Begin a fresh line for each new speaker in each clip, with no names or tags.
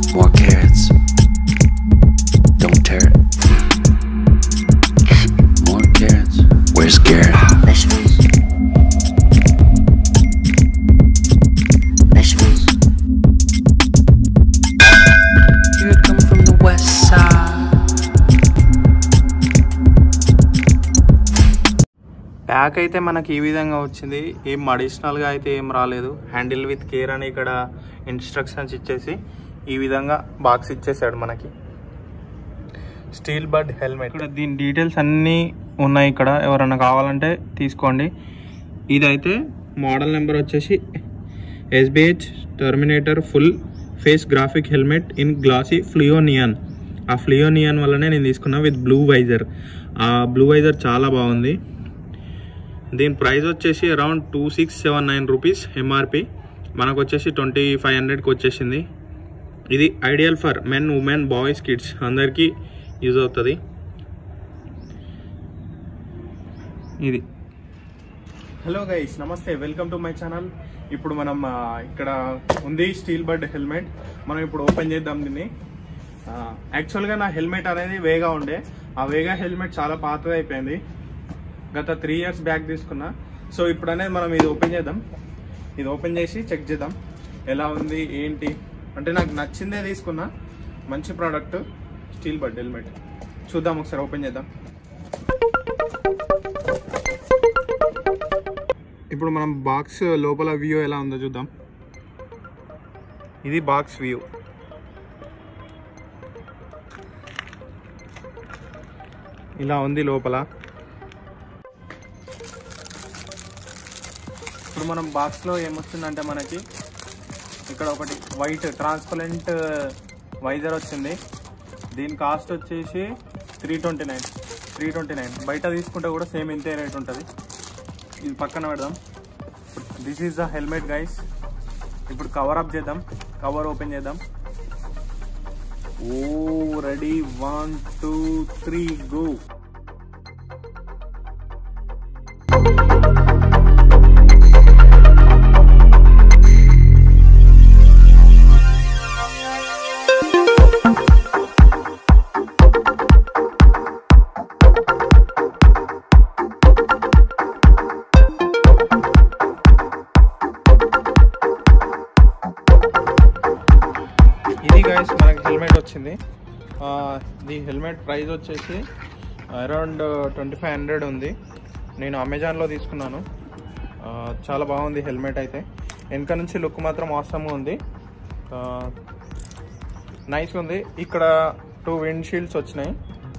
More carrots. Don't tear it. More carrots. Where's Garrett? Vegetables. Vegetables. Here it come from the west side.
Pack అయితే మనకి ఈ విధంగా వచ్చింది. ఏం అడిషనల్గా అయితే ఏం రాలేదు. హ్యాండిల్ విత్ కేర్ అని ఇక్కడ ఇన్స్ట్రక్షన్స్ ఇచ్చేసి ఈ విధంగా బాక్స్ ఇచ్చేసాడు మనకి. Steelbird helmet. ఇక్కడ దీని డీటెయిల్స్ అన్నీ ఉన్నాయి. ఇక్కడ ఎవరన్నా కావాలంటే తీసుకోండి. ఇదైతే మోడల్ నెంబర్ వచ్చేసి SBH terminator full face graphic helmet in glossy fluo neon. ఆ ఫ్లియోనియన్ వల్లనే నేను తీసుకున్నా విత్ బ్లూ వైజర్. ఆ బ్లూ వైజర్ చాలా బాగుంది. దీని ప్రైస్ వచ్చేసి అరౌండ్ 2679 రూపీస్ ఎంఆర్పి. మనకు వచ్చేసి 2500కి వచ్చేసింది. ఇది ideal for men, women, boys, kids అందరికీ యూజ్ అవుతుంది. ఇది hello guys, namaste, welcome to my channel. ఇప్పుడు మనం ఇక్కడ ఉంది స్టీల్ బడ్ హెల్మెట్. మనం ఇప్పుడు ఓపెన్ చేద్దాం దీన్ని. యాక్చువల్గా నా హెల్మెట్ అనేది వేగా ఉండే. ఆ వేగా హెల్మెట్ చాలా పాతది అయిపోయింది. గత 3 ఇయర్స్ బ్యాక్ తీసుకున్నా. సో ఇప్పుడు అనేది మనం ఇది ఓపెన్ చేద్దాం. ఇది ఓపెన్ చేసి చెక్ చేద్దాం ఎలా ఉంది ఏంటి. అంటే నాకు నచ్చిందే తీసుకున్నా, మంచి ప్రోడక్ట్ స్టీల్ బడ్ హెల్మెట్. చూద్దాం ఒకసారి, ఓపెన్ చేద్దాం. ఇప్పుడు మనం బాక్స్ లోపల వ్యూ ఎలా ఉందో చూద్దాం. ఇది బాక్స్ వ్యూ. ఇలా ఉంది లోపల. ఇప్పుడు మనం బాక్స్లో ఏమొచ్చిందంటే మనకి ఇక్కడ ఒకటి వైట్ ట్రాన్స్పరెంట్ వైజర్ వచ్చింది. దీని కాస్ట్ వచ్చేసి 329. బయట తీసుకుంటే కూడా సేమ్ ఇంతే రేట్ ఉంటుంది. ఇది పక్కన పెడదాం. This is the helmet guys. ఇప్పుడు కవర్ అప్ చేద్దాం. కవర్ ఓపెన్ చేద్దాం. ఓ రెడీ, 1 2 3 గో. ఇది గైస్ మనకి హెల్మెట్ వచ్చింది. ఈ హెల్మెట్ ప్రైస్ వచ్చేసి అరౌండ్ 2500 ఉంది. నేను అమెజాన్లో తీసుకున్నాను. చాలా బాగుంది హెల్మెట్ అయితే. వెనక నుంచి లుక్ మాత్రం అవసరంగా ఉంది, నైస్ ఉంది. ఇక్కడ 2 విండ్ షీల్డ్స్ వచ్చినాయి.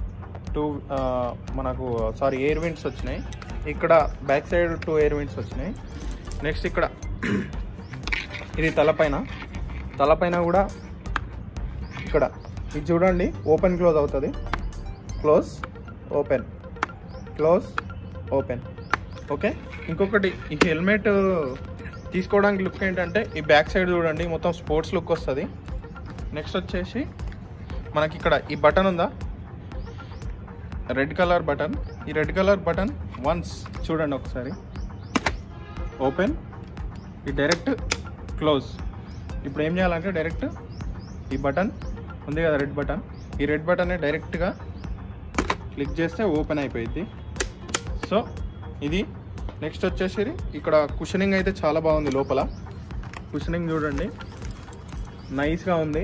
ఎయిర్ విండ్స్ వచ్చినాయి. ఇక్కడ బ్యాక్ సైడ్ 2 ఎయిర్ విండ్స్ వచ్చినాయి. నెక్స్ట్ ఇక్కడ ఇది తలపైన కూడా ఇక్కడ ఇది చూడండి, ఓపెన్ క్లోజ్ అవుతుంది. Close open, close open. Okay. ఇంకొకటి, ఈ హెల్మెట్ తీసుకోవడానికి లుక్ ఏంటంటే ఈ బ్యాక్ సైడ్ చూడండి, మొత్తం స్పోర్ట్స్ లుక్ వస్తుంది. నెక్స్ట్ వచ్చేసి మనకి ఇక్కడ ఈ బటన్ ఉందా, రెడ్ కలర్ బటన్. ఈ రెడ్ కలర్ బటన్ వన్స్ చూడండి ఒకసారి, ఓపెన్. ఈ డైరెక్ట్ క్లోజ్. ఇప్పుడు ఏం చేయాలంటే డైరెక్ట్ ఈ బటన్ ఉంది కదా, రెడ్ బటన్. ఈ రెడ్ బటన్ని డైరెక్ట్గా క్లిక్ చేస్తే ఓపెన్ అయిపోయింది. సో ఇది. నెక్స్ట్ వచ్చేసి ఇక్కడ కుషనింగ్ అయితే చాలా బాగుంది. లోపల కుషనింగ్ చూడండి, నైస్గా ఉంది.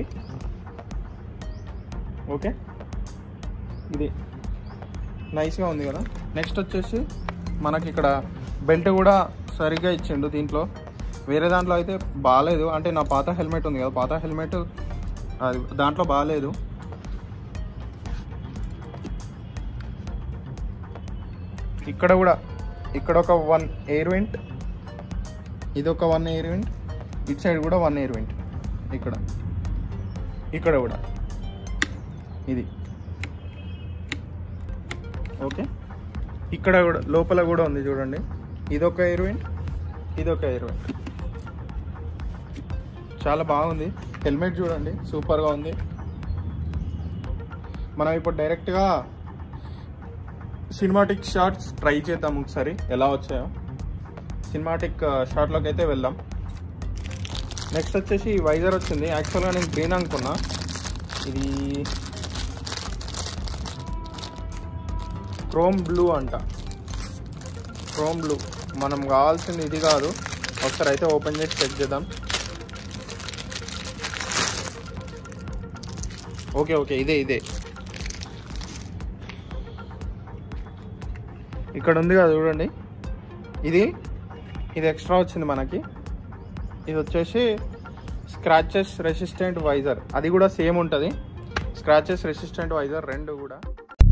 ఓకే, ఇది నైస్గా ఉంది కదా. నెక్స్ట్ వచ్చేసి మనకి ఇక్కడ బెల్ట్ కూడా సరిగ్గా ఇచ్చిండు. దీంట్లో వేరే దాంట్లో అయితే బాగాలేదు. అంటే నా పాత హెల్మెట్ ఉంది కదా, పాత హెల్మెట్ అది దాంట్లో బాగాలేదు. ఇక్కడ ఒక 1 ఎయిర్ వెంట్, ఇది ఒక 1 ఎయిర్ వెంట్, ఇటు సైడ్ కూడా 1 ఎయిర్ వెంట్. ఇక్కడ కూడా ఇది. ఓకే, ఇక్కడ కూడా లోపల కూడా ఉంది చూడండి. ఇదొక ఎయిర్ వెంట్, ఇదొక ఎయిర్ వెంట్. చాలా బాగుంది హెల్మెట్ చూడండి, సూపర్గా ఉంది. మనం ఇప్పుడు డైరెక్ట్గా సినిమాటిక్ షాట్స్ ట్రై చేద్దాం ఒకసారి ఎలా వచ్చాయో. సినిమాటిక్ షాట్లోకి అయితే వెళ్దాం. నెక్స్ట్ వచ్చేసి వైజర్ వచ్చింది. యాక్చువల్గా నేను గ్రీన్ అనుకున్నా, ఇది క్రోమ్ బ్లూ అంట. క్రోమ్ బ్లూ మనం కావాల్సింది ఇది కాదు. ఒకసారి అయితే ఓపెన్ చేసి చెక్ చేద్దాం. ఓకే ఓకే, ఇదే ఇక్కడ ఉంది కదా చూడండి. ఇది ఎక్స్ట్రా వచ్చింది మనకి. ఇది వచ్చేసి స్క్రాచెస్ రెసిస్టెంట్ వైజర్. అది కూడా సేమ్ ఉంటుంది, స్క్రాచెస్ రెసిస్టెంట్ వైజర్ రెండు కూడా.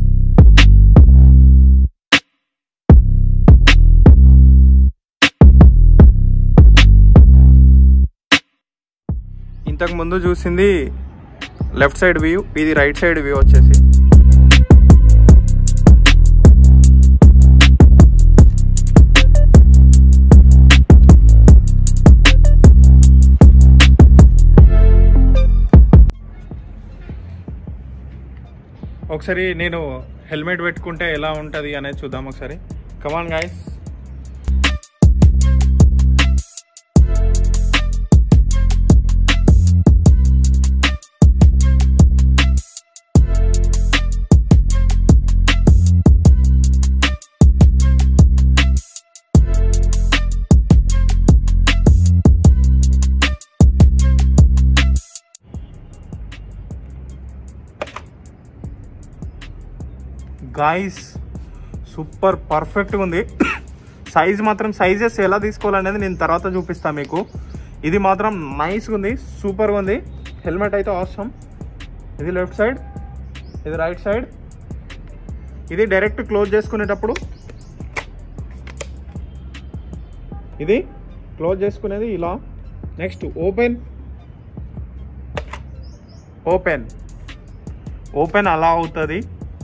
ఇంతకు ముందు చూసింది లెఫ్ట్ సైడ్ వ్యూ, ఇది రైట్ సైడ్ వ్యూ వచ్చేసి. ఒకసారి నేను హెల్మెట్ పెట్టుకుంటే ఎలా ఉంటుంది అనేది చూద్దాం ఒకసారి. Come on guys. గాయ్స్ సూపర్ పర్ఫెక్ట్గా ఉంది. సైజ్ మాత్రం సైజెస్ ఎలా తీసుకోవాలనేది నేను తర్వాత చూపిస్తాను మీకు. ఇది మాత్రం నైస్గా ఉంది, సూపర్గా ఉంది. హెల్మెట్ అయితే అవసరం. ఇది లెఫ్ట్ సైడ్, ఇది రైట్ సైడ్. ఇది డైరెక్ట్ క్లోజ్ చేసుకునేటప్పుడు, ఇది క్లోజ్ చేసుకునేది ఇలా. నెక్స్ట్ ఓపెన్ అలా అవుతుంది.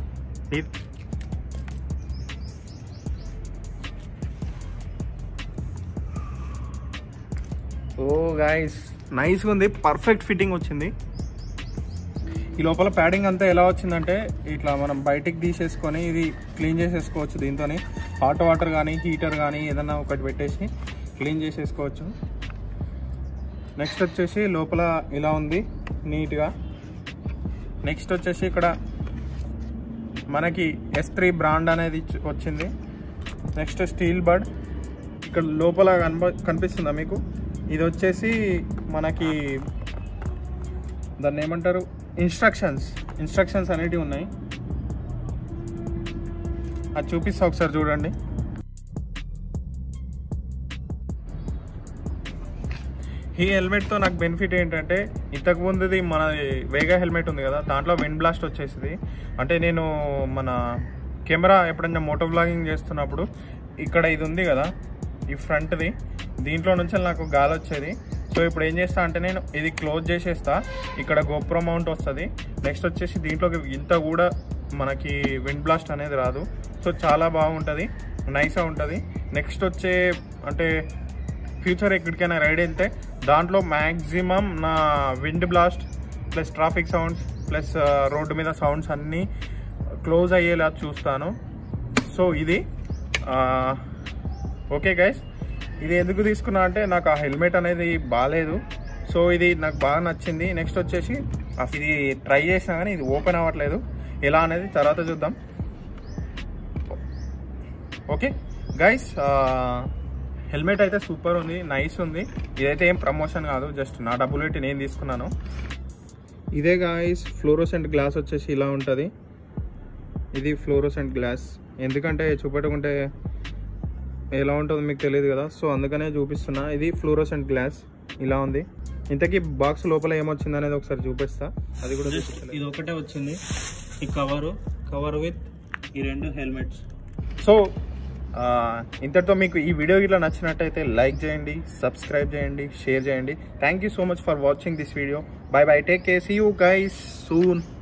ఓ గైస్ నైస్గా ఉంది, పర్ఫెక్ట్ ఫిట్టింగ్ వచ్చింది. ఈ లోపల ప్యాడింగ్ అంతా ఎలా వచ్చిందంటే ఇట్లా మనం బయటికి తీసేసుకొని ఇది క్లీన్ చేసేసుకోవచ్చు. దీంతో హాట్ వాటర్ కానీ హీటర్ కానీ ఏదన్నా ఒకటి పెట్టేసి క్లీన్ చేసేసుకోవచ్చు. నెక్స్ట్ వచ్చేసి లోపల ఇలా ఉంది నీట్గా. నెక్స్ట్ వచ్చేసి ఇక్కడ మనకి S3 బ్రాండ్ అనేది వచ్చింది. నెక్స్ట్ స్టీల్ బడ్ ఇక్కడ లోపల కనిపిస్తుందా మీకు? ఇది వచ్చేసి మనకి దాన్ని ఏమంటారు, ఇన్స్ట్రక్షన్స్ అనేటివి ఉన్నాయి. అది చూపిస్తా ఒకసారి చూడండి. ఈ హెల్మెట్తో నాకు బెనిఫిట్ ఏంటంటే, ఇంతకుముందుది మన వేగా హెల్మెట్ ఉంది కదా, దాంట్లో విండ్ బ్లాస్ట్ వచ్చేసింది. అంటే నేను మన కెమెరా ఎప్పుడైనా మోటో బ్లాగింగ్ చేస్తున్నప్పుడు ఇక్కడ ఇది ఉంది కదా, ఈ ఫ్రంట్ది, దీంట్లో నుంచి నాకు గాలి వచ్చేది. సో ఇప్పుడు ఏం చేస్తా అంటే నేను ఇది క్లోజ్ చేసేస్తా. ఇక్కడ గోప్రో మౌంట్ వస్తుంది. నెక్స్ట్ వచ్చేసి దీంట్లోకి ఇంత కూడా మనకి విండ్ బ్లాస్ట్ అనేది రాదు. సో చాలా బాగుంటుంది, నైస్గా ఉంటుంది. నెక్స్ట్ వచ్చే అంటే ఫ్యూచర్ ఎక్కడికైనా రైడ్ వెళ్తే దాంట్లో మ్యాక్సిమం నా wind blast plus traffic sounds plus road మీద సౌండ్స్ అన్నీ క్లోజ్ అయ్యేలా చూస్తాను. సో ఇది ఓకే గైస్. ఇది ఎందుకు తీసుకున్నా అంటే నాకు ఆ హెల్మెట్ అనేది బాగాలేదు. సో ఇది నాకు బాగా నచ్చింది. నెక్స్ట్ వచ్చేసి ఇది ట్రై చేసినా కానీ ఇది ఓపెన్ అవ్వట్లేదు. ఎలా అనేది తర్వాత చూద్దాం. ఓకే గైస్, హెల్మెట్ అయితే సూపర్ ఉంది, నైస్ ఉంది. ఇదైతే ఏం ప్రమోషన్ కాదు, జస్ట్ నా డబ్బులు పెట్టి నేను తీసుకున్నాను. ఇదే గాయస్ ఫ్లోరోసెంట్ గ్లాస్ వచ్చేసి ఇలా ఉంటుంది. ఇది ఫ్లోరోసెంట్ గ్లాస్. ఎందుకంటే చూపెట్టుకుంటే ఎలా ఉంటుందో మీకు తెలియదు కదా, సో అందుకనే చూపిస్తున్నా. ఇది ఫ్లోరోసెంట్ గ్లాస్ ఇలా ఉంది. ఇంతకీ బాక్స్ లోపల ఏమొచ్చింది అనేది ఒకసారి చూపిస్తా. అది కూడా ఇది ఒకటే వచ్చింది, ఈ కవర్ విత్ ఈ రెండు హెల్మెట్స్. సో ఇంతటితో మీకు ఈ వీడియో ఇట్లా నచ్చినట్టయితే లైక్ చేయండి, సబ్స్క్రైబ్ చేయండి, షేర్ చేయండి. Thank you so much for watching this video. Bye bye, take care, see you guys soon.